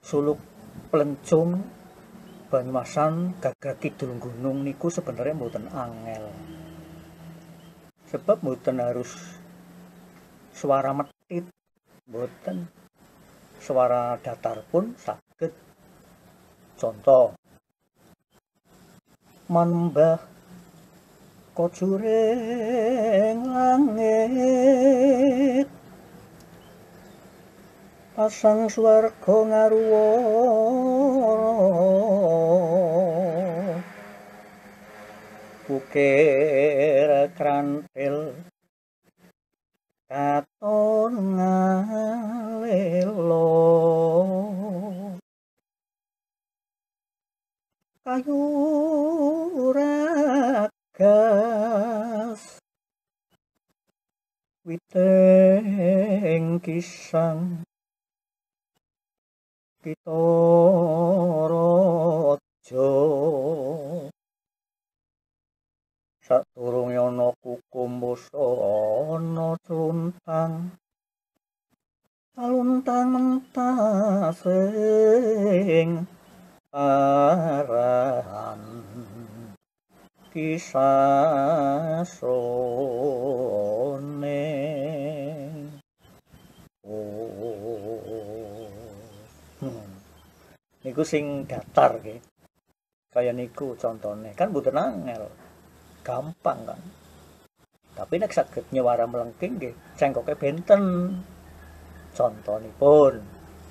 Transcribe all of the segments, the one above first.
Suluk Plencung Banyumasan gagrag kidul gunung niku sebenarnya mboten angel. Sebab mboten harus suara metit, mboten. Suara datar pun saged. Contoh manembah kojuring langit pasang swarga ngaruwara bukir krantil katon ngalelo kayu ragas witeng kisang kita raja sadurunge ana kukumbasa ana truntang aluntang mentasing arahan kisasone niku sing datar nggih. Kaya niku contone kan mboten angel. Gampang kan. Tapi nek saged nyewara melengking nggih cengkoke benten. Contonipun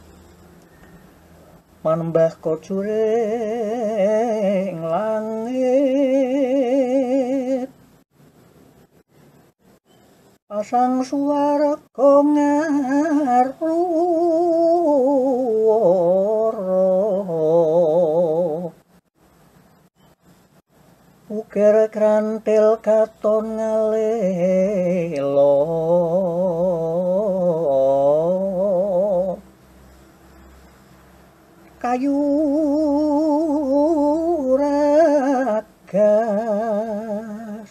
manembah kojuring langit pasang swarga ngaruwara ukir krantil katon ngalelo kayu ragas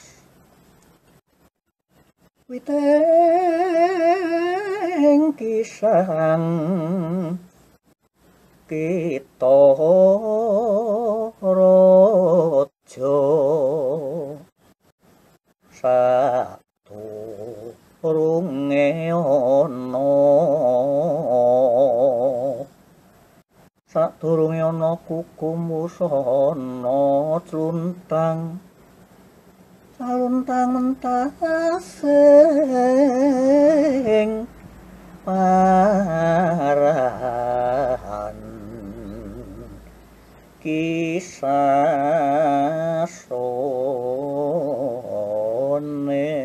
witeng kisang kita raja sadurunge ana kukumbasana truntang aluntang mentasing parahan kisasone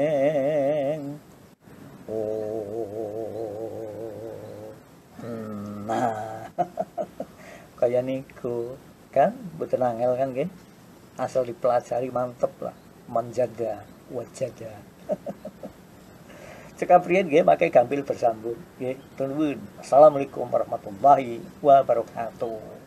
nah kaya niku kan mboten angel kan nggih asal dipelajari mantep lah menjaga wajada cekaprian nggih make gampil bersambung nggih nuwun assalamualaikum warahmatullahi wabarakatuh.